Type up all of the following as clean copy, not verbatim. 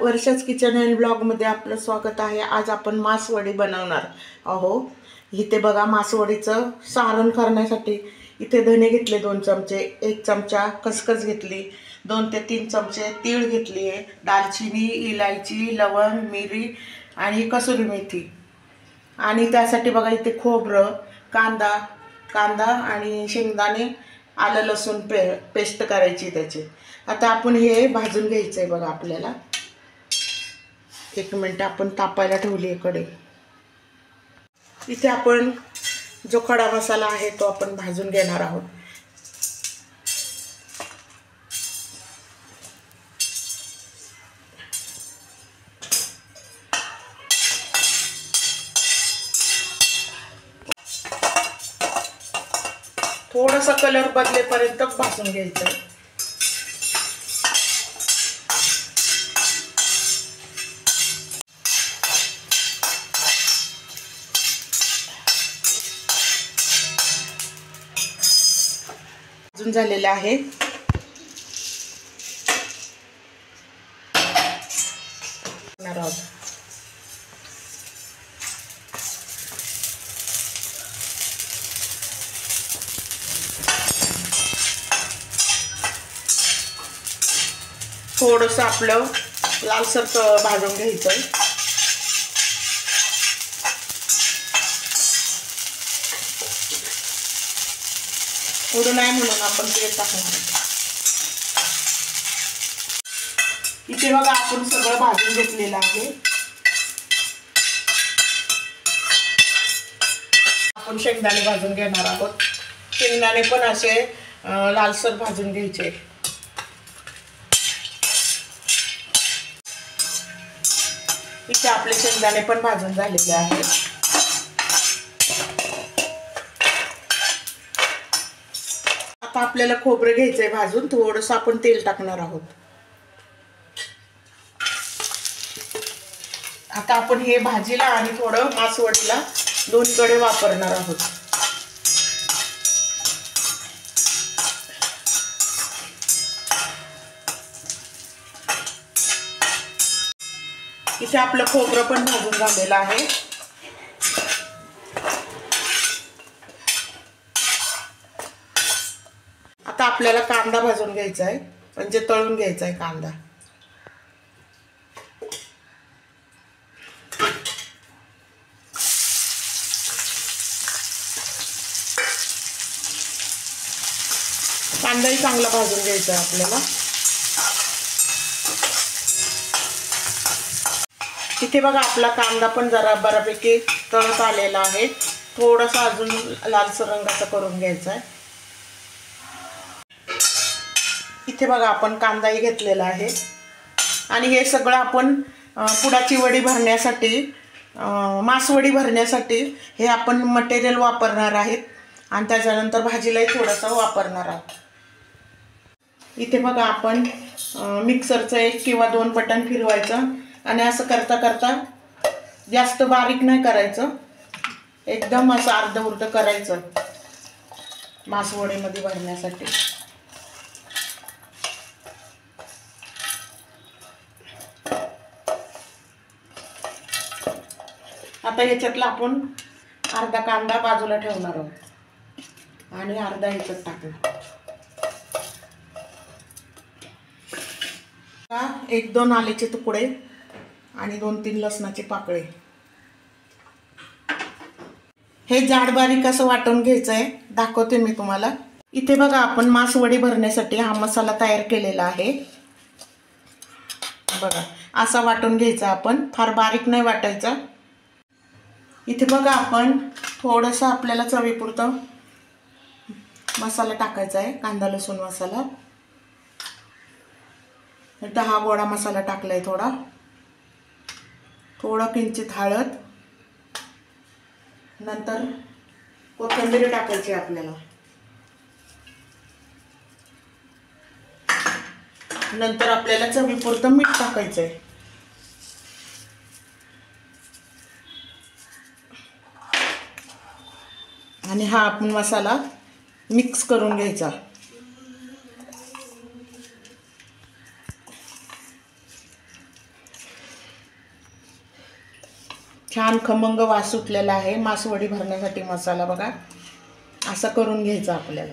वर्षाच kitchen and ब्लॉगमध्ये आपलं स्वागत आहे। आज आपण मासवडी बनवणार आहोत। इथे बघा मासवडीचं सारण करण्यासाठी इथे धने घेतले 2 चमचे, 1 चमचा खसखस घेतली, 2 ते 3 चमचे तीळ घेतली आहे, दालचिनी, इलायची, लवंग, मिरी आणि कसुरी मेथी। आणि त्यासाठी बघा इथे खोबरं, कांदा आणि शेंगदाणे, आलं लसूण पेस्ट करायची त्याची। आता आपण हे भाजून घ्यायचंय बघा आपल्याला। 1 मिनिट आपण तापायला ठेवली आहे कढई। इथे आपण जो खडा मसाला आहे तो आपण भाजून घेणार आहोत। थोडासा कलर बदलेपर्यंत भाजून घ्यायचं आहे। भाजून झालेलं आहे। थोडंसं आपलं लालसर भाजून घ्यायचं आहे। थोडं नाही म्हणून आपण तेल टाकणार। इथे बघा आपण सगळं भाजून घेतलेलं आहे। आपण शेंगदाणे भाजून घेणार आहोत। शेंगदाणे पण असे लालसर भाजून घ्यायचे। इथे आपले शेंगदाणे पण भाजून झालेले आहेत। आता आपल्याला खोबरं घ्यायचंय भाजून, थोडंसं आपण तेल टाकणार आहोत। आता आपण हे भाजीला आणि थोडं मासवडीला दोन्हीकडे वापरणार आहोत। इथे आपलं खोबरं पण भाजून झालेलं आहे। आता आपल्याला कांदा भाजून घ्यायचा आहे, म्हणजे तळून घ्यायचा आहे कांदा। कांदाही चांगला भाजून घ्यायचा आहे आपल्याला। इथे बघा आपला कांदा पण जरा बऱ्यापैकी तळत आलेला आहे। थोडासा अजून लालसर रंगाचा करून घ्यायचा आहे। इथे बघा आपण कांदाही घेतलेला आहे आणि हे सगळं आपण पुडाची वडी भरण्यासाठी, मासवडी भरण्यासाठी हे आपण मटेरियल वापरणार आहेत आणि त्याच्यानंतर भाजीलाही थोडंसं वापरणार आहोत। इथे बघा आपण मिक्सरचं 1 किंवा 2 बटन फिरवायचं आणि असं करता करता जास्त बारीक नाही करायचं, एकदम असं अर्ध उलट करायचं मासवडीमध्ये भरण्यासाठी। आता ह्याच्यातला आपण अर्धा कांदा बाजूला ठेवणार आहोत आणि अर्धा ह्याच्यात टाकणार। 1-2 आल्याचे तुकडे आणि 2-3 लसणाचे पाकळे। हे जाड बारीक असं वाटून घ्यायचं आहे, दाखवते मी तुम्हाला। इथे बघा आपण मासवडी भरण्यासाठी हा मसाला तयार केलेला आहे। बघा असा वाटून घ्यायचा आपण, फार बारीक नाही वाटायचा। इथे बघा आपण थोडंसं आपल्याला चवीपुरतं मसाला टाकायचा आहे, कांदा लसूण मसाला। 10 गोडा मसाला टाकलाय, थोडं किंचित हळद, नंतर कोथिंबीर टाकायची आपल्याला, नंतर आपल्याला चवीपुरतं मीठ टाकायचं आहे। आणि हा आपण मसाला मिक्स करून घ्यायचा। छान खमंग वास सुटलेला आहे मासवडी भरण्यासाठी मसाला बघा असं करून घ्यायचं आपल्याला।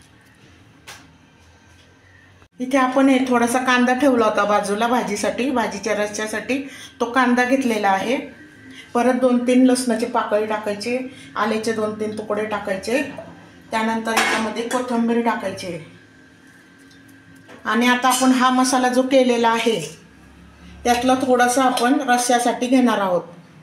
इथे आपण हे थोडासा कांदा ठेवला होता बाजूला भाजीसाठी, भाजीच्या रस्स्यासाठी, तो कांदा घेतलेला आहे। परत 2-3 लसणाची पाकळी टाकायची, आल्याचे 2-3 तुकडे टाकायचे, त्यानंतर यामध्ये कोथिंबीर टाकायची। आणि आता आपण हा मसाला जो केलेला आहे त्यातला थोडासा आपण रस्स्यासाठी घेणार आहोत।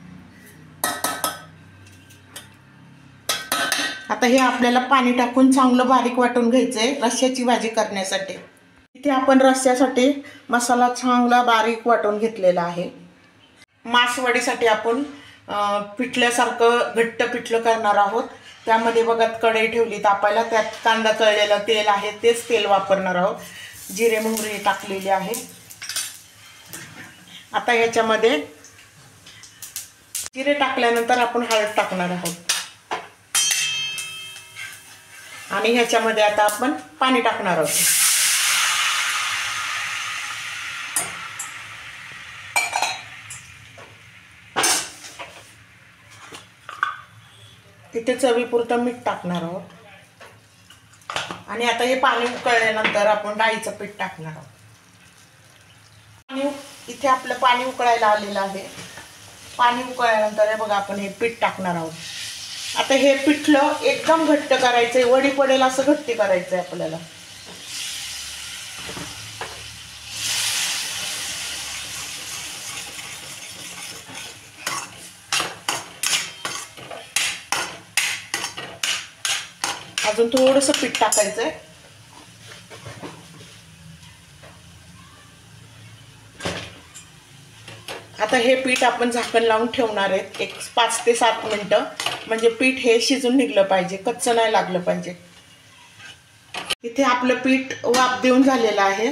आता हे आपल्याला पाणी टाकून चांगलं बारीक वाटून घ्यायचंय रस्स्याची भाजी करण्यासाठी। इथे आपण रस्स्यासाठी मसाला चांगला बारीक वाटून घेतलेला आहे। मासवडीसाठी आपण पिठल्यासारखं घट्ट पिठलं करणार आहोत। त्यामध्ये बघा कढई ठेवली तापायला, त्यात कांदा तळलेलं तेल आहे तेच तेल वापरणार आहोत। जिरे मोहरी टाकलेली आहे। आता याच्यामध्ये जिरे टाकल्यानंतर आपण हळद टाकणार आहोत आणि ह्याच्यामध्ये आता आपण पाणी टाकणार आहोत। तिथे चवीपुरतं मीठ टाकणार आहोत आणि आता हे पाणी उकळल्यानंतर आपण डाळीचं पीठ टाकणार आहोत। इथे आपलं पाणी उकळायला आलेलं आहे। पाणी उकळल्यानंतर हे बघा आपण हे पीठ टाकणार आहोत। आता हे पिठलं एकदम घट्ट करायचंय, वडी पडेल असं घट्ट करायचंय आपल्याला। अजून थोडंसं पीठ टाकायचंय। आता हे पीठ आपण झाकण लावून ठेवणार आहेत एक 5 ते 7 मिनिटं, म्हणजे पीठ हे शिजून निघलं पाहिजे, कच्चं नाही लागलं पाहिजे। इथे आपलं पीठ वाफ देऊन झालेलं आहे।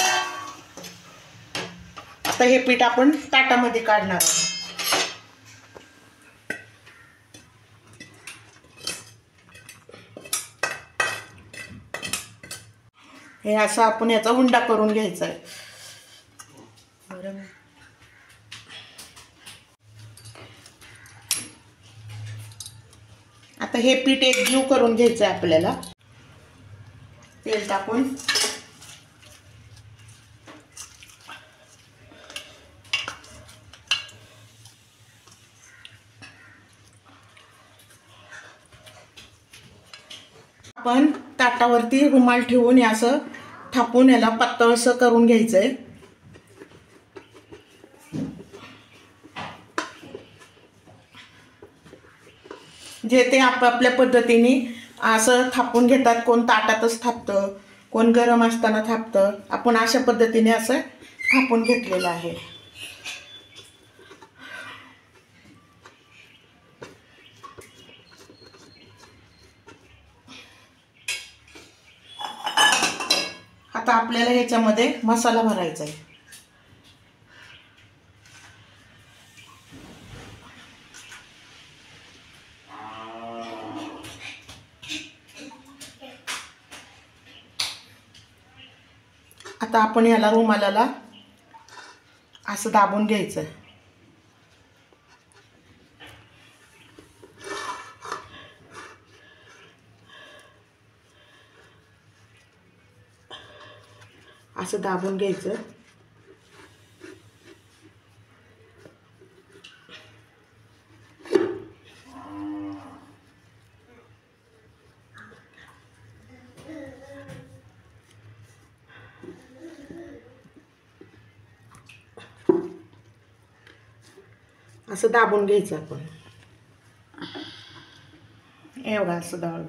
आता हे पीठ आपण ताटामध्ये काढणार आहोत। हे असं आपण याचा उंडा करून घ्यायचा आहे। आता हे पीठ एकजीव करून घ्यायचं आहे आपल्याला। तेल टाकून आपण ताटावरती रुमाल ठेवून असं थापून याला पातळसं करून घ्यायचंय। जे ते आपापल्या पद्धतीने असं थापून घेतात, कोण ताटातच थापतं, कोण गरम असताना थापतं। आपण अशा पद्धतीने असं थापून घेतलेलं आहे। आता आपल्याला ह्याच्यामध्ये मसाला भरायचा आहे। आता आपण याला रुमालाला असं दाबून घ्यायचं। असं दाबून घ्यायचं। असं दाबून घ्यायचं आपण, एवढं असं दाबून।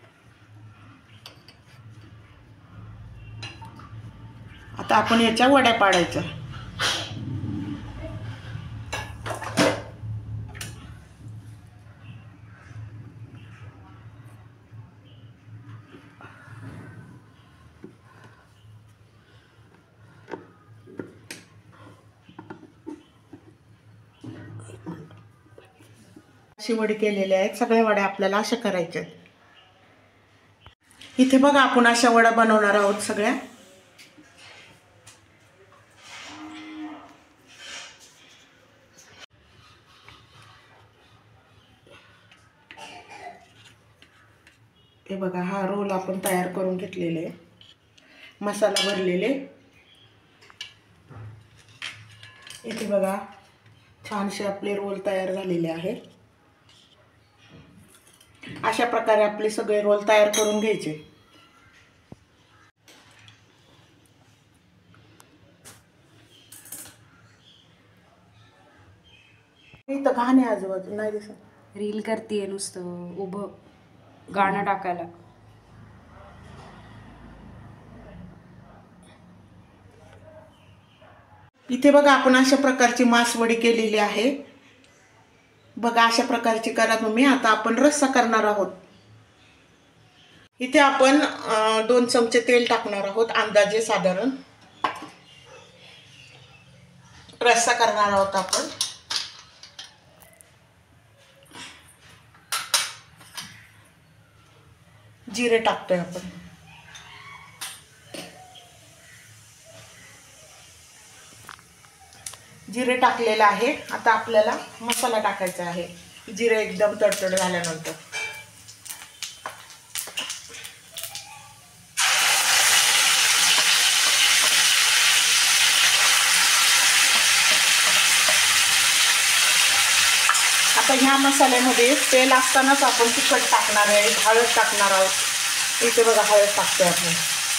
आता आपण याच्या वड्या पाडायच्या। अशी वडी केलेल्या आहेत, सगळ्या वड्या आपल्याला अशा करायच्या। इथे बघा आपण अशा वड्या बनवणार आहोत सगळ्या। हे बघा, हा रोल आपण तयार करून घेतलेले, मसाला भरलेले. इथे बघा छानसे आपले रोल तयार झालेले आहे. अशा प्रकारे आपले सगळे रोल तयार करून घ्यायचे. इथं गाणे आजूबाजू नाही दिसत. रील करतीये नुसतं उभं गाणं टाकायला. इथे बघा आपण अशा प्रकारची मासवडी केलेली आहे. बघा अशा प्रकारची करा तुम्ही. आता आपण रस्सा करणार आहोत. इथे आपण 2 चमचे तेल टाकणार आहोत अंदाजे. साधारण रस्सा करणार आहोत आपण. जिरे टाकतोय आपण. जिरे टाकलेलं आहे. आता आपल्याला मसाला टाकायचा आहे. जिरे एकदम तडतड झाल्यानंतर आता ह्या मसाल्यामध्ये तेल असतानाच आपण तिखट टाकणार आहे, हळद टाकणार आहोत. इथे बघा हळद टाकतोय आपण.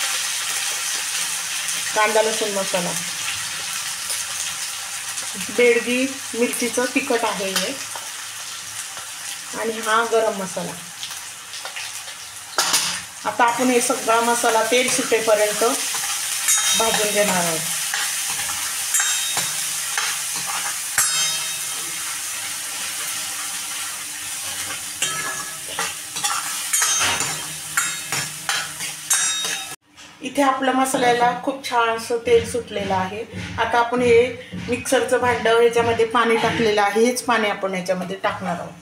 कांदा लसूण मसाला, बेडगी मिरचीचं तिखट आहे हे, आणि हा गरम मसाला. आता आपण हे सगळा मसाला तेल सुटेपर्यंत भाजून घेणार आहोत. इथे आपल्या मसाल्याला खूप छान असं तेल सुटलेलं आहे. आता आपण हे मिक्सरचं भांडं, ह्याच्यामध्ये पाणी टाकलेलं आहे. हेच पाणी आपण ह्याच्यामध्ये टाकणार आहोत.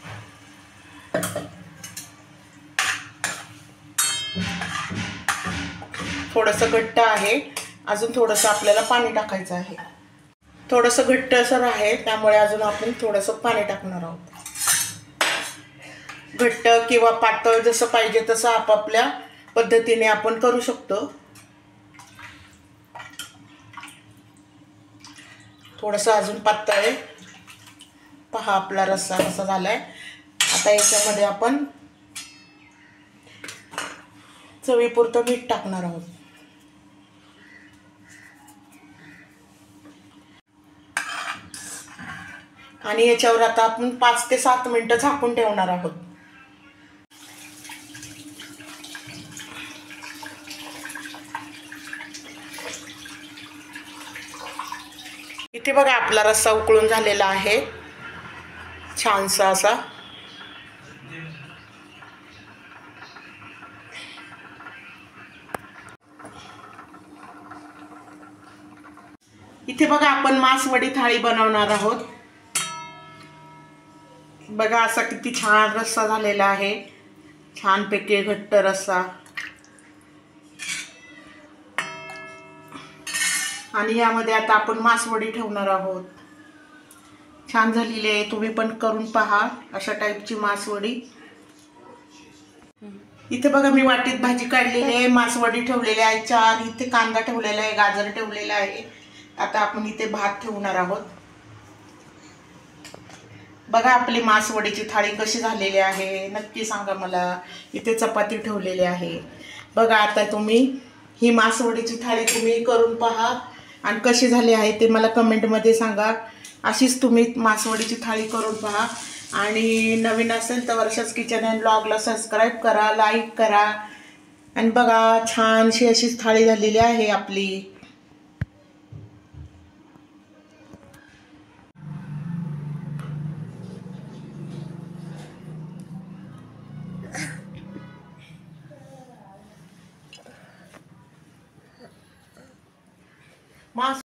थोडंसं घट्ट आहे, अजून थोडंसं आपल्याला पाणी टाकायचं आहे. थोडंसं घट्टसर आहे, त्यामुळे अजून आपण थोडंसं पाणी टाकणार आहोत. घट्ट किंवा पातळ जसं पाहिजे तसं आपापल्या पद्धतीने आपण करू शकतो. थोडंसं अजून पातळ आहे. पहा आपला रस्सा कसा झालाय. आता याच्यामध्ये आपण चवीपुरतं मीठ टाकणार आहोत. आणि याच्यावर आता आपण 5 ते 7 मिनिटं झाकून ठेवणार आहोत. इथे बघा आपला रस्सा उकळून झालेला आहे, छानसा असा. इथे बघा आपण मासवडी थाळी बनवणार आहोत. बघा असा किती छान रस्सा झालेला आहे, छानपैकी घट्ट रस्सा. आणि यामध्ये आता आपण मासवडी ठेवणार आहोत. छान झालेली आहे. तुम्ही पण करून पहा अशा टाईपची मासवडी. इथे बघा मी वाटीत भाजी काढलेली आहे, मासवडी ठेवलेली आहे 4. इथे कांदा ठेवलेला आहे, गाजर ठेवलेला आहे. आता आपण इथे भात ठेवणार आहोत. बघा आपली मासवडीची थाळी कशी झालेली आहे, नक्की सांगा मला. इथे चपाती ठेवलेली आहे. बघा आता तुम्ही ही मासवडीची थाळी तुम्ही करून पहा आणि कशी झाली आहे ते मला कमेंटमध्ये सांगा. अशीच तुम्ही मासवडीची थाळी करून पहा. आणि नवीन असेल तर वर्षाच किचन अँड ब्लॉगला सबस्क्राईब करा, लाईक करा. आणि बघा छानशी अशीच थाळी झालेली आहे आपली. मास